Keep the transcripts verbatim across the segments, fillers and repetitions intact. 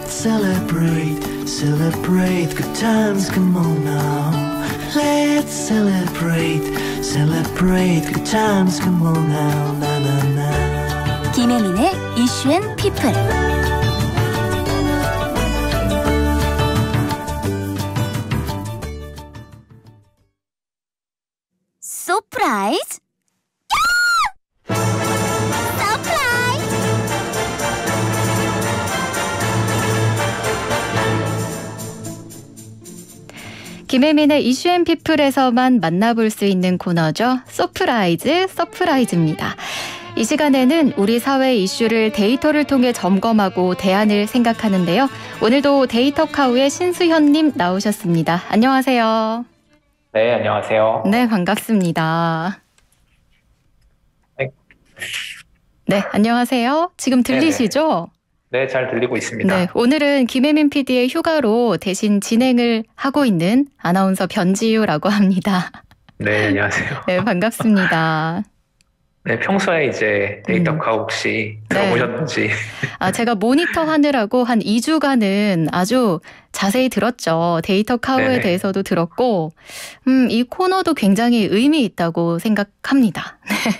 Let's celebrate, celebrate good times, come on now. Let's celebrate, celebrate good times, come on now, na na na. 김혜민의 이슈 앤 피플. 서프라이즈! 서프라이즈! 김혜민의 이슈 앤 피플에서만 만나볼 수 있는 코너죠. 서프라이즈, 서프라이즈입니다. 이 시간에는 우리 사회 이슈를 데이터를 통해 점검하고 대안을 생각하는데요. 오늘도 데이터카우의 신수현님 나오셨습니다. 안녕하세요. 네, 안녕하세요. 네, 반갑습니다. 네, 네 안녕하세요. 지금 들리시죠? 네, 잘 들리고 있습니다. 네, 오늘은 김혜민 피디의 휴가로 대신 진행을 하고 있는 아나운서 변지유라고 합니다. 네, 안녕하세요. 네, 반갑습니다. 네, 평소에 이제 데이터카우 혹시 음. 들어보셨는지. 네. 아, 제가 모니터 하느라고 한 이 주간은 아주 자세히 들었죠. 데이터카우에 네네. 대해서도 들었고, 음, 이 코너도 굉장히 의미 있다고 생각합니다.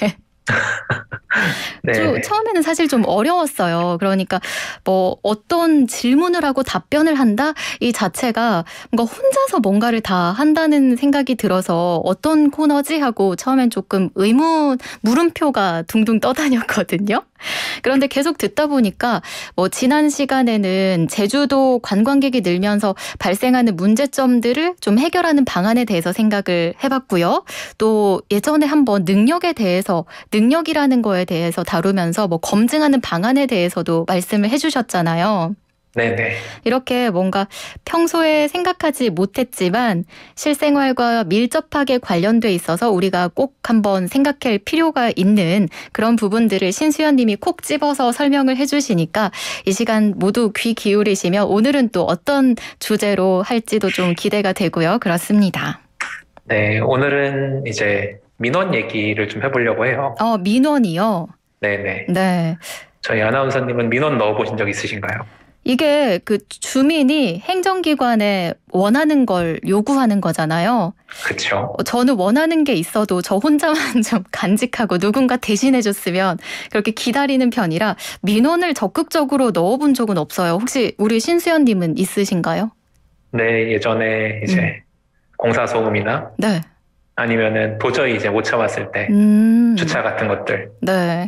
네. 좀, 처음에는 사실 좀 어려웠어요. 그러니까 뭐 어떤 질문을 하고 답변을 한다? 이 자체가 뭔가 혼자서 뭔가를 다 한다는 생각이 들어서 어떤 코너지? 하고 처음엔 조금 의문, 물음표가 둥둥 떠다녔거든요. 그런데 계속 듣다 보니까 뭐 지난 시간에는 제주도 관광객이 늘면서 발생하는 문제점들을 좀 해결하는 방안에 대해서 생각을 해봤고요. 또 예전에 한번 능력에 대해서 능력이라는 거에 대해서 다루면서 뭐 검증하는 방안에 대해서도 말씀을 해주셨잖아요. 네네. 이렇게 뭔가 평소에 생각하지 못했지만 실생활과 밀접하게 관련돼 있어서 우리가 꼭 한번 생각할 필요가 있는 그런 부분들을 신수연 님이 콕 집어서 설명을 해주시니까 이 시간 모두 귀 기울이시면 오늘은 또 어떤 주제로 할지도 좀 기대가 되고요. 그렇습니다. 네, 오늘은 이제 민원 얘기를 좀 해보려고 해요. 어, 민원이요? 네네. 네. 저희 아나운서님은 민원 넣어보신 적 있으신가요? 이게 그 주민이 행정기관에 원하는 걸 요구하는 거잖아요. 그렇죠. 저는 원하는 게 있어도 저 혼자만 좀 간직하고 누군가 대신해줬으면 그렇게 기다리는 편이라 민원을 적극적으로 넣어본 적은 없어요. 혹시 우리 신수연님은 있으신가요? 네, 예전에 이제 음. 공사 소음이나 네. 아니면은 도저히 이제 못 참았을 때 음. 주차 같은 것들. 네.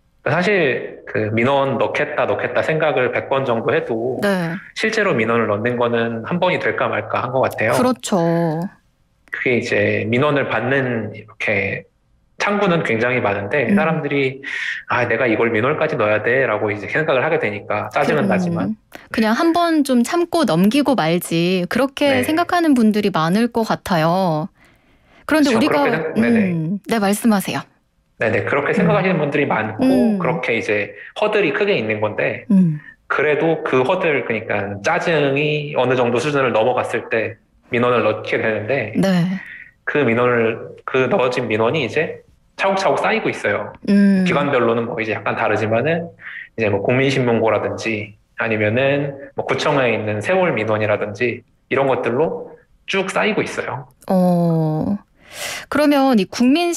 사실 그 민원 넣겠다 넣겠다 생각을 백 번 정도 해도 네. 실제로 민원을 넣는 거는 한 번이 될까 말까 한 것 같아요. 그렇죠. 그게 이제 민원을 받는 이렇게 창구는 굉장히 많은데 음. 사람들이 아 내가 이걸 민원까지 넣어야 돼 라고 이제 생각을 하게 되니까 짜증은 그, 나지만 그냥 한 번 좀 참고 넘기고 말지 그렇게 네. 생각하는 분들이 많을 것 같아요. 그런데 그렇죠, 우리가 그렇게, 음, 네 말씀하세요. 네네 그렇게 생각하시는 음. 분들이 많고 음. 그렇게 이제 허들이 크게 있는 건데 음. 그래도 그 허들 그러니까 짜증이 어느 정도 수준을 넘어갔을 때 민원을 넣게 되는데 네. 그 민원을 그 넣어진 민원이 이제 차곡차곡 쌓이고 있어요. 음. 기관별로는 뭐 이제 약간 다르지만은 이제 뭐 국민신문고라든지 아니면은 뭐 구청에 있는 세월 민원이라든지 이런 것들로 쭉 쌓이고 있어요. 어. 그러면 이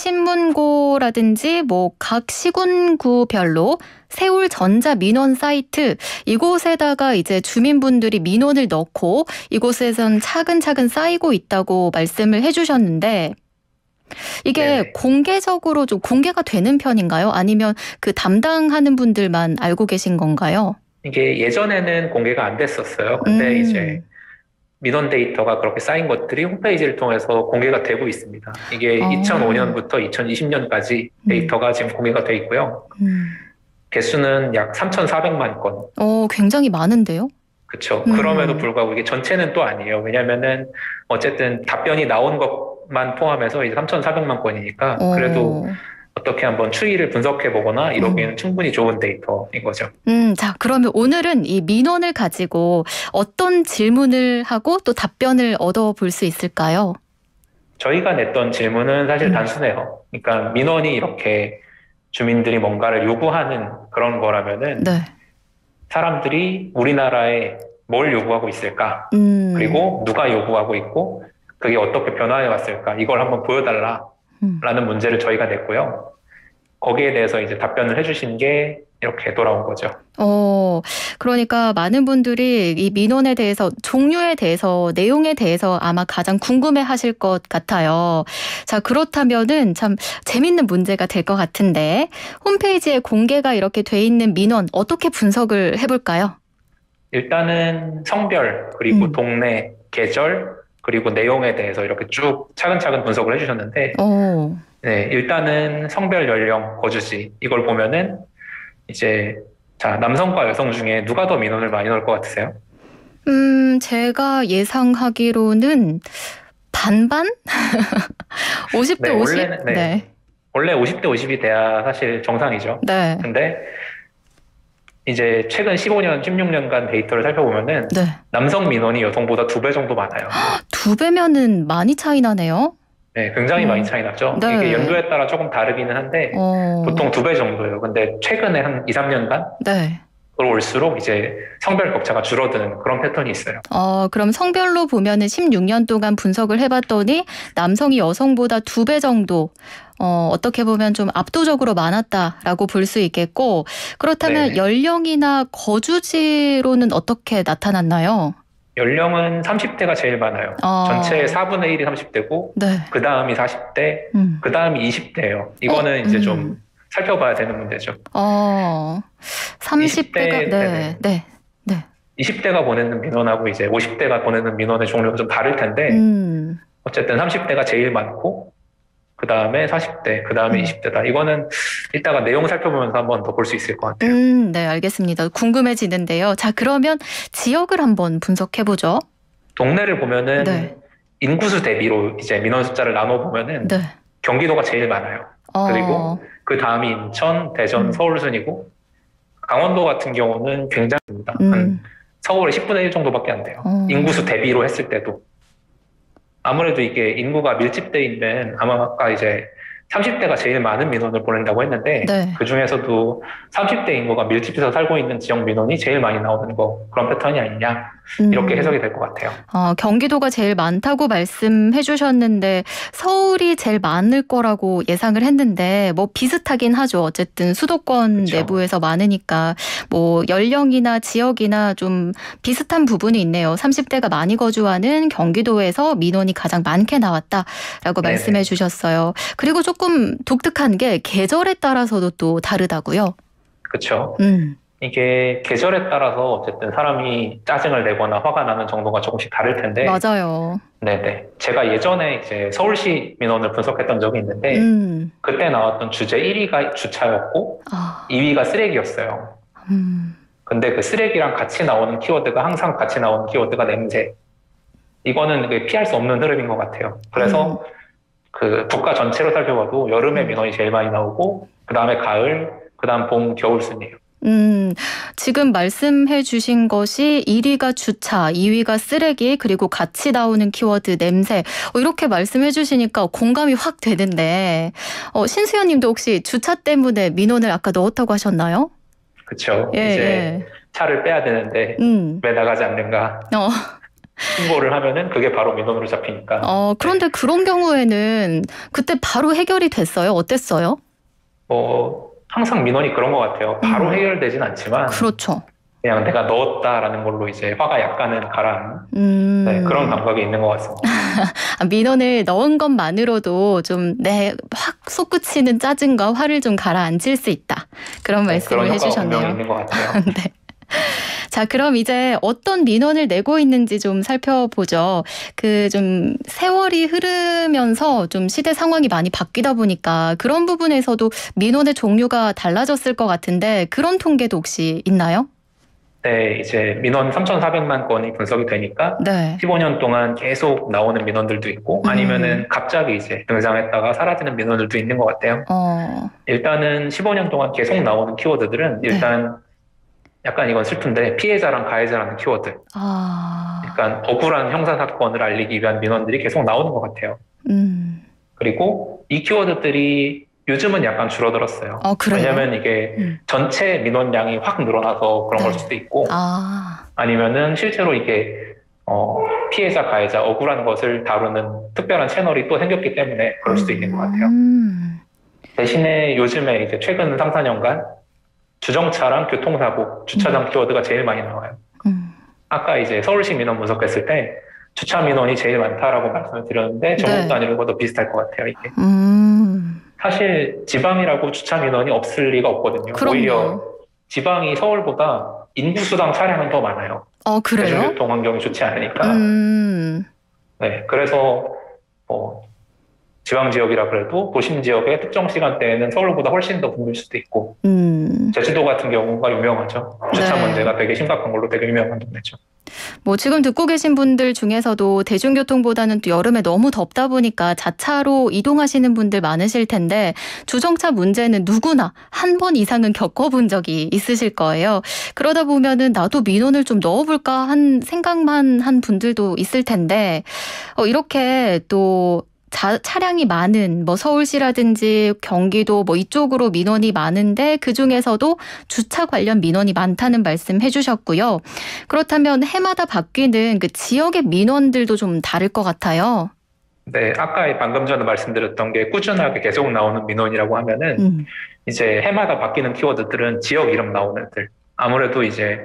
국민신문고라든지 뭐 각 시군구별로 세울 전자 민원 사이트 이곳에다가 이제 주민분들이 민원을 넣고 이곳에선 차근차근 쌓이고 있다고 말씀을 해주셨는데 이게 네. 공개적으로 좀 공개가 되는 편인가요? 아니면 그 담당하는 분들만 알고 계신 건가요? 이게 예전에는 공개가 안 됐었어요. 근데 음. 이제 민원 데이터가 그렇게 쌓인 것들이 홈페이지를 통해서 공개가 되고 있습니다. 이게 아. 이천오 년부터 이천이십 년까지 데이터가 음. 지금 공개가 돼 있고요. 음. 개수는 약 삼천사백만 건. 어, 굉장히 많은데요? 그렇죠. 음. 그럼에도 불구하고 이게 전체는 또 아니에요. 왜냐면은 어쨌든 답변이 나온 것만 포함해서 이제 삼천사백만 건이니까 어. 그래도 어떻게 한번 추이를 분석해 보거나 이러기에는 음. 충분히 좋은 데이터인 거죠. 음, 자, 그러면 오늘은 이 민원을 가지고 어떤 질문을 하고 또 답변을 얻어볼 수 있을까요? 저희가 냈던 질문은 사실 음. 단순해요. 그러니까 민원이 이렇게 주민들이 뭔가를 요구하는 그런 거라면은 네. 사람들이 우리나라에 뭘 요구하고 있을까? 음. 그리고 누가 요구하고 있고 그게 어떻게 변화해 왔을까? 이걸 한번 보여달라라는 음. 문제를 저희가 냈고요. 거기에 대해서 이제 답변을 해주신 게 이렇게 돌아온 거죠. 어, 그러니까 많은 분들이 이 민원에 대해서, 종류에 대해서, 내용에 대해서 아마 가장 궁금해 하실 것 같아요. 자, 그렇다면은 참 재밌는 문제가 될 것 같은데, 홈페이지에 공개가 이렇게 돼 있는 민원, 어떻게 분석을 해볼까요? 일단은 성별, 그리고 음. 동네, 계절, 그리고 내용에 대해서 이렇게 쭉 차근차근 분석을 해주셨는데, 오. 네, 일단은 성별, 연령, 거주지, 이걸 보면은 이제 자 남성과 여성 중에 누가 더 민원을 많이 넣을 것 같으세요? 음, 제가 예상하기로는 반반? 오십 대 네, 오십? 원래는, 네. 네. 원래 오십 대 오십이 돼야 사실 정상이죠. 네. 근데 이제 최근 십오 년, 십육 년간 데이터를 살펴보면은 네. 남성 민원이 여성보다 두 배 정도 많아요. 두 배면은 많이 차이 나네요. 네, 굉장히 음. 많이 차이 나죠. 네. 이게 연도에 따라 조금 다르기는 한데 어. 보통 두 배 정도예요. 근데 최근에 한 이, 삼 년간 네. 올수록 이제 성별 격차가 줄어드는 그런 패턴이 있어요. 어, 그럼 성별로 보면은 십육 년 동안 분석을 해봤더니 남성이 여성보다 두 배 정도 어, 어떻게 보면 좀 압도적으로 많았다라고 볼 수 있겠고, 그렇다면 네네. 연령이나 거주지로는 어떻게 나타났나요? 연령은 삼십 대가 제일 많아요. 어. 전체의 사분의 일이 삼십 대고 네. 그 다음이 사십 대, 음. 그 다음이 이십 대예요. 이거는 어? 이제 음. 좀 살펴봐야 되는 문제죠. 어, 삼십 대가, 이십 대, 네, 네네. 네, 네. 이십 대가 보내는 민원하고 이제 오십 대가 보내는 민원의 종류가 좀 다를 텐데 음. 어쨌든 삼십 대가 제일 많고 그 다음에 사십 대, 그 다음에 음. 이십 대다. 이거는 이따가 내용 살펴보면서 한번 더 볼 수 있을 것 같아요. 음, 네, 알겠습니다. 궁금해지는데요. 자, 그러면 지역을 한번 분석해보죠. 동네를 보면은 네. 인구수 대비로 이제 민원 숫자를 나눠보면은 네. 경기도가 제일 많아요. 어. 그리고 그 다음이 인천, 대전, 음. 서울 순이고 강원도 같은 경우는 굉장히 큽니다. 음. 한 서울의 십분의 일 정도밖에 안 돼요. 어. 인구수 대비로 했을 때도. 아무래도 이게 인구가 밀집돼 있는 아마 아까 이제 삼십 대가 제일 많은 민원을 보낸다고 했는데 네. 그 중에서도 삼십 대 인구가 밀집해서 살고 있는 지역 민원이 제일 많이 나오는 거 그런 패턴이 아니냐 이렇게 음. 해석이 될 것 같아요. 어, 경기도가 제일 많다고 말씀해 주셨는데 서울이 제일 많을 거라고 예상을 했는데 뭐 비슷하긴 하죠. 어쨌든 수도권 그쵸. 내부에서 많으니까 뭐 연령이나 지역이나 좀 비슷한 부분이 있네요. 삼십 대가 많이 거주하는 경기도에서 민원이 가장 많게 나왔다라고 네네. 말씀해 주셨어요. 그리고 조금 독특한 게 계절에 따라서도 또 다르다고요. 그렇죠. 음. 이게 계절에 따라서 어쨌든 사람이 짜증을 내거나 화가 나는 정도가 조금씩 다를 텐데. 맞아요. 네네. 제가 예전에 이제 서울시 민원을 분석했던 적이 있는데 음. 그때 나왔던 주제 일 위가 주차였고 아. 이 위가 쓰레기였어요. 음. 근데 그 쓰레기랑 같이 나오는 키워드가 항상 같이 나오는 키워드가 냄새. 이거는 피할 수 없는 흐름인 것 같아요. 그래서 음. 그 국가 전체로 살펴봐도 여름에 민원이 제일 많이 나오고 그 다음에 가을, 그 다음 봄, 겨울 순이에요. 음, 지금 말씀해 주신 것이 일 위가 주차, 이 위가 쓰레기, 그리고 같이 나오는 키워드 냄새. 어, 이렇게 말씀해 주시니까 공감이 확 되는데 어, 신수연 님도 혹시 주차 때문에 민원을 아까 넣었다고 하셨나요? 그렇죠. 예, 이제 예. 차를 빼야 되는데 음. 왜 나가지 않는가 어. 신고를 하면은 그게 바로 민원으로 잡히니까. 어, 그런데 그런 경우에는 그때 바로 해결이 됐어요? 어땠어요? 뭐 항상 민원이 그런 것 같아요. 바로 음. 해결되진 않지만 그렇죠. 그냥 내가 넣었다라는 걸로 이제 화가 약간은 가라앉는 음. 네, 그런 감각이 있는 것 같습니다. 아, 민원을 넣은 것만으로도 좀 내 확 솟구치는 짜증과 화를 좀 가라앉힐 수 있다. 그런 네, 말씀을 그런 효과가 해주셨네요. 분명히 있는 것 같아요. 네. 자, 그럼 이제 어떤 민원을 내고 있는지 좀 살펴보죠. 그 좀 세월이 흐르면서 좀 시대 상황이 많이 바뀌다 보니까 그런 부분에서도 민원의 종류가 달라졌을 것 같은데 그런 통계도 혹시 있나요? 네, 이제 민원 삼천사백만 건이 분석이 되니까 네. 십오 년 동안 계속 나오는 민원들도 있고 음. 아니면은 갑자기 이제 등장했다가 사라지는 민원들도 있는 것 같아요. 어. 일단은 십오 년 동안 계속 나오는 키워드들은 일단 네. 약간 이건 슬픈데 피해자랑 가해자라는 키워드. 아. 약간 억울한 형사사건을 알리기 위한 민원들이 계속 나오는 것 같아요. 음. 그리고 이 키워드들이 요즘은 약간 줄어들었어요. 어, 그래요? 왜냐면 이게 음. 전체 민원량이 확 늘어나서 그런 네. 걸 수도 있고, 아. 아니면은 실제로 이게 어, 피해자, 가해자, 억울한 것을 다루는 특별한 채널이 또 생겼기 때문에 그럴 수도 있는 것 같아요. 음. 대신에 요즘에 이제 최근 삼, 사 년간 주정차랑 교통사고, 주차장 음. 키워드가 제일 많이 나와요. 음. 아까 이제 서울시 민원 분석했을 때 주차 민원이 제일 많다라고 말씀을 드렸는데 전국 네. 단위로도 비슷할 것 같아요, 이게. 음. 사실 지방이라고 주차 민원이 없을 리가 없거든요. 그럼요. 오히려 지방이 서울보다 인구수당 차량은 더 많아요. 어, 그래요? 대중교통 환경이 좋지 않으니까. 음. 네, 그래서 뭐 지방 지역이라 그래도 도심 지역의 특정 시간대에는 서울보다 훨씬 더 붐빌 수도 있고, 음. 제주도 같은 경우가 유명하죠. 주차 네. 문제가 되게 심각한 걸로 되게 유명한 동네죠. 뭐 지금 듣고 계신 분들 중에서도 대중교통보다는 또 여름에 너무 덥다 보니까 자차로 이동하시는 분들 많으실 텐데 주정차 문제는 누구나 한 번 이상은 겪어본 적이 있으실 거예요. 그러다 보면은 나도 민원을 좀 넣어볼까 한 생각만 한 분들도 있을 텐데 어, 이렇게 또 자, 차량이 많은 뭐 서울시라든지 경기도 뭐 이쪽으로 민원이 많은데 그중에서도 주차 관련 민원이 많다는 말씀 해주셨고요. 그렇다면 해마다 바뀌는 그 지역의 민원들도 좀 다를 것 같아요. 네, 아까 방금 전에 말씀드렸던 게 꾸준하게 계속 나오는 민원이라고 하면은 음. 이제 해마다 바뀌는 키워드들은 지역 이름 나오는 애들. 아무래도 이제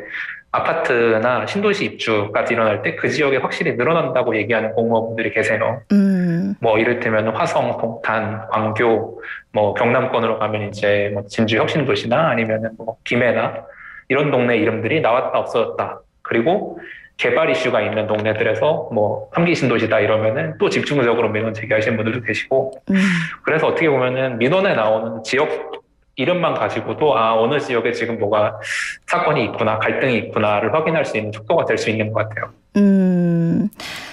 아파트나 신도시 입주까지 일어날 때 그 지역에 확실히 늘어난다고 얘기하는 공무원분들이 계세요. 음. 뭐 이를테면 화성, 동탄, 광교, 뭐 경남권으로 가면 이제 뭐 진주 혁신도시나 아니면은 뭐 김해나 이런 동네 이름들이 나왔다 없어졌다. 그리고 개발 이슈가 있는 동네들에서 뭐 삼기 신도시다 이러면은 또 집중적으로 민원 제기하시는 분들도 계시고, 음. 그래서 어떻게 보면은 민원에 나오는 지역 이름만 가지고도 아 어느 지역에 지금 뭐가 사건이 있구나, 갈등이 있구나를 확인할 수 있는 촉도가 될 수 있는 것 같아요. 음.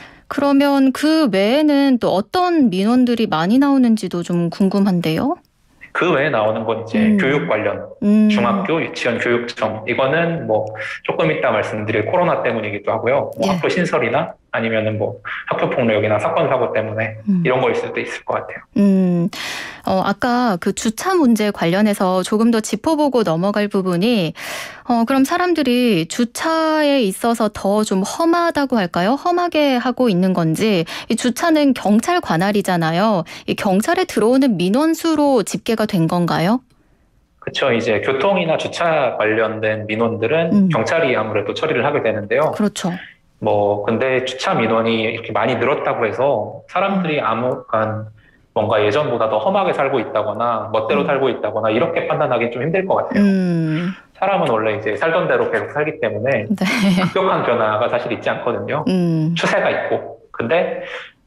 그러면 그 외에는 또 어떤 민원들이 많이 나오는지도 좀 궁금한데요. 그 외에 나오는 건 이제 음. 교육 관련, 음. 중학교, 유치원, 교육청. 이거는 뭐 조금 이따 말씀드릴 코로나 때문이기도 하고요. 뭐 예. 학교 신설이나 아니면은 뭐 학교 폭력이나 사건 사고 때문에 음. 이런 거일 수도 있을 것 같아요. 음, 어, 아까 그 주차 문제 관련해서 조금 더 짚어보고 넘어갈 부분이, 어, 그럼 사람들이 주차에 있어서 더 좀 험하다고 할까요? 험하게 하고 있는 건지, 이 주차는 경찰 관할이잖아요. 이 경찰에 들어오는 민원수로 집계가 된 건가요? 그렇죠. 이제 교통이나 주차 관련된 민원들은 음. 경찰이 아무래도 처리를 하게 되는데요. 그렇죠. 뭐 근데 주차 민원이 이렇게 많이 늘었다고 해서 사람들이 아무간 뭔가 예전보다 더 험하게 살고 있다거나 멋대로 음. 살고 있다거나 이렇게 판단하기 좀 힘들 것 같아요. 음. 사람은 원래 이제 살던 대로 계속 살기 때문에 네. 급격한 변화가 사실 있지 않거든요. 음. 추세가 있고. 근데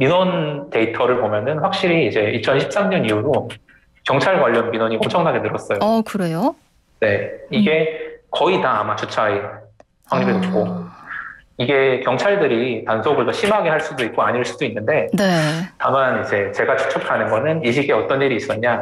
민원 데이터를 보면은 확실히 이제 이천십삼 년 이후로 경찰 관련 민원이 엄청나게 늘었어요. 어, 그래요? 네, 이게 거의 다 아마 주차의 확률이 아. 높고, 이게 경찰들이 단속을 더 심하게 할 수도 있고 아닐 수도 있는데, 네. 다만 이제 제가 추측하는 거는 이 시기에 어떤 일이 있었냐,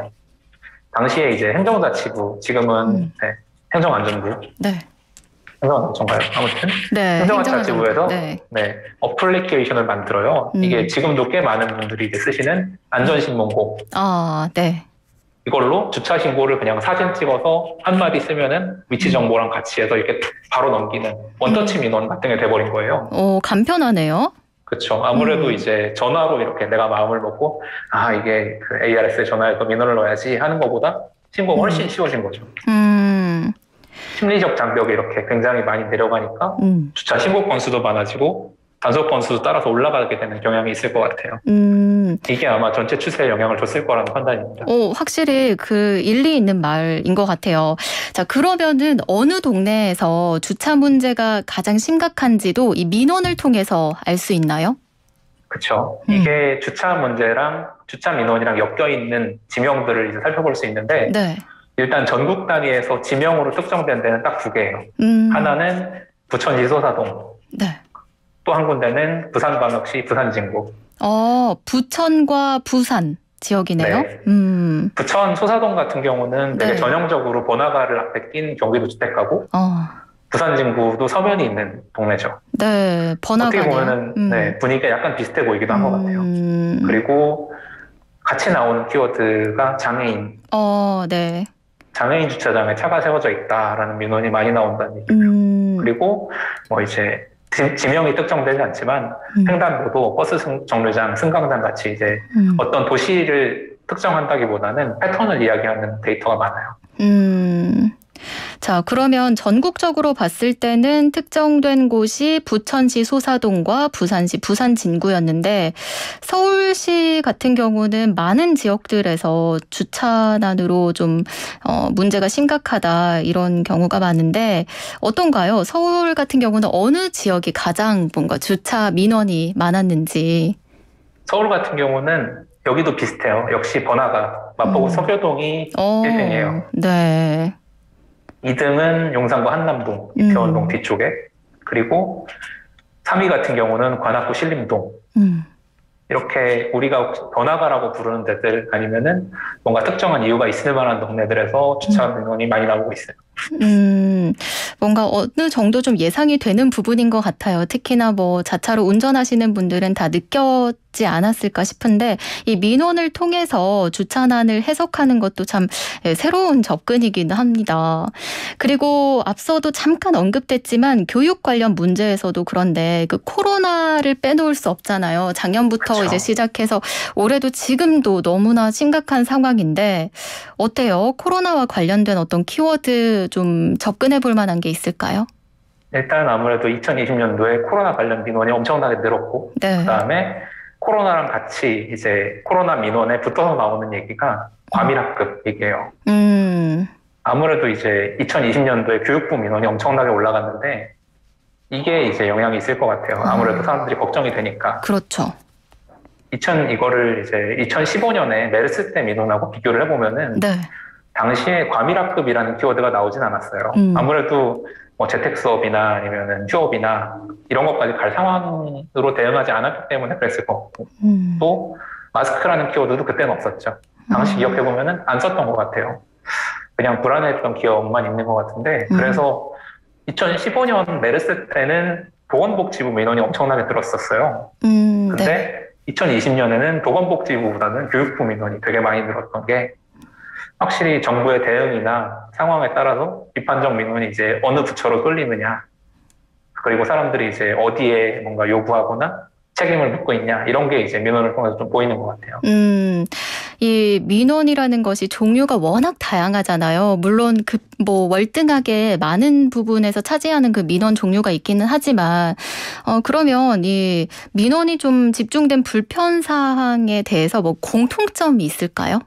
당시에 이제 행정자치부, 지금은 음. 네, 행정안전부, 네. 행정안전부인가요? 아무튼 네. 행정자치부에서 네. 네, 어플리케이션을 만들어요. 음. 이게 지금도 꽤 많은 분들이 이제 쓰시는 안전신문고. 아, 네. 이걸로 주차 신고를 그냥 사진 찍어서 한마디 쓰면은 위치 정보랑 같이 해서 이렇게 바로 넘기는 원터치 민원 같은 게 돼버린 거예요. 오, 간편하네요. 그렇죠. 아무래도 음. 이제 전화로 이렇게 내가 마음을 먹고 아 이게 그 에이알에스에 전화해서 민원을 넣어야지 하는 것보다 신고가 훨씬 음. 쉬워진 거죠. 음. 심리적 장벽이 이렇게 굉장히 많이 내려가니까 음. 주차 신고 건수도 많아지고 단속 건수도 따라서 올라가게 되는 경향이 있을 것 같아요. 음. 이게 아마 전체 추세에 영향을 줬을 거라는 판단입니다. 오, 확실히 그 일리 있는 말인 것 같아요. 자, 그러면은 어느 동네에서 주차 문제가 가장 심각한지도 이 민원을 통해서 알 수 있나요? 그렇죠. 음. 이게 주차 문제랑 주차 민원이랑 엮여 있는 지명들을 이제 살펴볼 수 있는데 네. 일단 전국 단위에서 지명으로 특정된 데는 딱 두 개예요. 음. 하나는 부천시 소사동, 네. 또 한 군데는 부산광역시 부산진구. 어, 부천과 부산 지역이네요. 네. 음. 부천 소사동 같은 경우는 되게 네. 전형적으로 번화가를 앞에 낀 경기도 주택가고, 어. 부산진구도 서면이 있는 동네죠. 네. 번화가네요. 어떻게 보면은 음. 네, 분위기가 약간 비슷해 보이기도 한 것 같아요. 음. 그리고 같이 나오는 키워드가 장애인. 어, 네. 장애인 주차장에 차가 세워져 있다라는 민원이 많이 나온다는 얘기죠. 음. 그리고 뭐 이제 지명이 특정되지 않지만 음. 횡단보도, 버스 승, 정류장, 승강장 같이 이제 음. 어떤 도시를 특정한다기보다는 패턴을 이야기하는 데이터가 많아요. 음. 자, 그러면 전국적으로 봤을 때는 특정된 곳이 부천시 소사동과 부산시 부산 진구였는데 서울시 같은 경우는 많은 지역들에서 주차난으로 좀 어, 문제가 심각하다 이런 경우가 많은데 어떤가요? 서울 같은 경우는 어느 지역이 가장 뭔가 주차 민원이 많았는지. 서울 같은 경우는 여기도 비슷해요. 역시 번화가, 마포구 음. 서교동이 어, 일 등이에요. 네. 이 등은 용산구 한남동, 이태원동 음. 뒤쪽에, 그리고 삼 위 같은 경우는 관악구 신림동. 음. 이렇게 우리가 번화가라고 부르는 데들 아니면은 뭔가 특정한 이유가 있을 만한 동네들에서 주차 민원이 음. 많이 나오고 있어요. 음, 뭔가 어느 정도 좀 예상이 되는 부분인 것 같아요. 특히나 뭐 자차로 운전하시는 분들은 다 느꼈지 않았을까 싶은데 이 민원을 통해서 주차난을 해석하는 것도 참 새로운 접근이긴 합니다. 그리고 앞서도 잠깐 언급됐지만 교육 관련 문제에서도 그런데 그 코로나를 빼놓을 수 없잖아요. 작년부터 그렇죠. 이제 시작해서 올해도 지금도 너무나 심각한 상황인데 어때요? 코로나와 관련된 어떤 키워드 좀 접근해 볼 만한 게 있을까요? 일단 아무래도 이천이십 년도에 코로나 관련 민원이 엄청나게 늘었고 네. 그다음에 코로나랑 같이 이제 코로나 민원에 붙어서 나오는 얘기가 과밀학급 얘기예요. 음. 아무래도 이제 이천이십 년도에 교육부 민원이 엄청나게 올라갔는데 이게 이제 영향이 있을 것 같아요. 아무래도 사람들이 걱정이 되니까. 그렇죠. 이천 이거를 이제 이천십오 년에 메르스 때 민원하고 비교를 해보면은 네. 당시에 과밀학급이라는 키워드가 나오진 않았어요. 음. 아무래도 뭐 재택 수업이나 아니면은 휴업이나 이런 것까지 갈 상황으로 대응하지 않았기 때문에 그랬을 것 같고 음. 또 마스크라는 키워드도 그때는 없었죠. 당시 음. 기억해보면은 안 썼던 것 같아요. 그냥 불안해했던 기억만 있는 것 같은데 음. 그래서 이천십오 년 메르스 때는 보건복지부 민원이 엄청나게 들었었어요. 음, 근데 네. 이천이십 년에는 보건복지부보다는 교육부 민원이 되게 많이 늘었던 게 확실히 정부의 대응이나 상황에 따라서 비판적 민원이 이제 어느 부처로 쏠리느냐 그리고 사람들이 이제 어디에 뭔가 요구하거나 책임을 묻고 있냐 이런 게 이제 민원을 통해서 좀 보이는 것 같아요. 음, 이 민원이라는 것이 종류가 워낙 다양하잖아요. 물론 그 뭐 월등하게 많은 부분에서 차지하는 그 민원 종류가 있기는 하지만 어 그러면 이 민원이 좀 집중된 불편 사항에 대해서 뭐 공통점이 있을까요?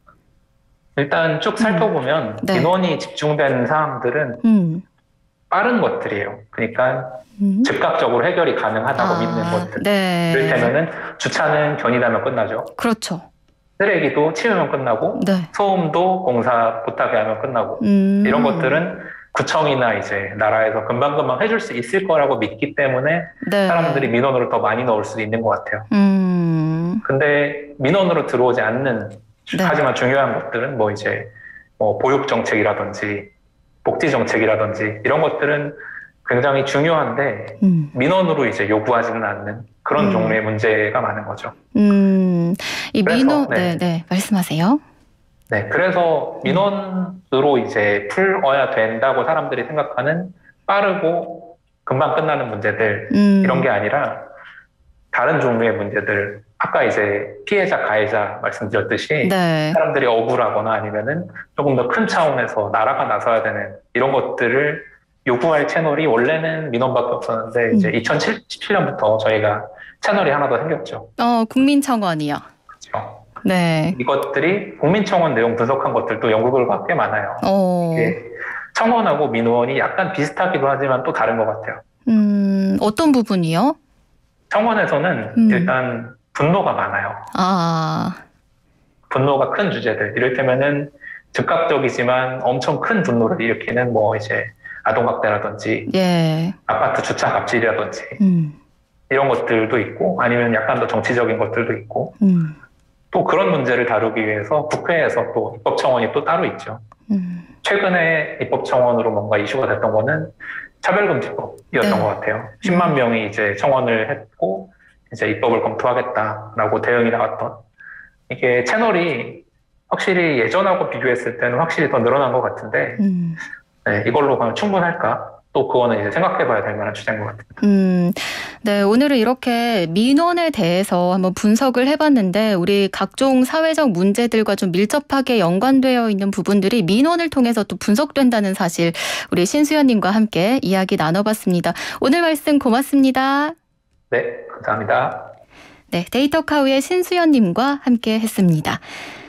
일단 쭉 살펴보면 음. 네. 민원이 집중된 사항들은 음. 빠른 것들이에요. 그러니까 음. 즉각적으로 해결이 가능하다고 아, 믿는 것들. 네. 이를테면은 주차는 견인하면 끝나죠. 그렇죠. 쓰레기도 치우면 끝나고 네. 소음도 공사 부탁에 하면 끝나고 음. 이런 것들은 구청이나 이제 나라에서 금방금방 해줄 수 있을 거라고 믿기 때문에 네. 사람들이 민원으로 더 많이 넣을 수도 있는 것 같아요. 음. 근데 민원으로 들어오지 않는 네. 하지만 중요한 것들은 뭐 이제 뭐 보육 정책이라든지 복지 정책이라든지 이런 것들은 굉장히 중요한데 음. 민원으로 이제 요구하지는 않는 그런 음. 종류의 문제가 많은 거죠. 음, 이 그래서, 민원, 네, 네, 네, 말씀하세요. 네, 그래서 민원으로 이제 풀어야 된다고 사람들이 생각하는 빠르고 금방 끝나는 문제들 음. 이런 게 아니라 다른 종류의 문제들. 아까 이제 피해자, 가해자 말씀드렸듯이 네. 사람들이 억울하거나 아니면은 조금 더 큰 차원에서 나라가 나서야 되는 이런 것들을 요구할 채널이 원래는 민원밖에 없었는데 음. 이제 이천십칠 년부터 저희가 채널이 하나 더 생겼죠. 어, 국민청원이요. 그렇죠. 네. 이것들이 국민청원 내용 분석한 것들도 연구 결과가 꽤 많아요. 오. 이게 청원하고 민원이 약간 비슷하기도 하지만 또 다른 것 같아요. 음, 어떤 부분이요? 청원에서는 음. 일단 분노가 많아요. 아. 분노가 큰 주제들. 이를테면은 즉각적이지만 엄청 큰 분노를 일으키는 뭐 이제 아동학대라든지 예. 아파트 주차 갑질이라든지 음. 이런 것들도 있고 아니면 약간 더 정치적인 것들도 있고 음. 또 그런 문제를 다루기 위해서 국회에서 또 입법청원이 또 따로 있죠. 음. 최근에 입법청원으로 뭔가 이슈가 됐던 거는 차별금지법이었던 네. 것 같아요. 십만 명이 이제 청원을 했고 이제 입법을 검토하겠다라고 대응이 나왔던 이게 채널이 확실히 예전하고 비교했을 때는 확실히 더 늘어난 것 같은데 음. 네, 이걸로 과연 충분할까? 또 그거는 이제 생각해봐야 될 만한 주제인 것 같아요. 음, 네, 오늘은 이렇게 민원에 대해서 한번 분석을 해봤는데 우리 각종 사회적 문제들과 좀 밀접하게 연관되어 있는 부분들이 민원을 통해서 또 분석된다는 사실 우리 신수연님과 함께 이야기 나눠봤습니다. 오늘 말씀 고맙습니다. 네, 감사합니다. 네, 데이터카우의 신수연님과 함께 했습니다.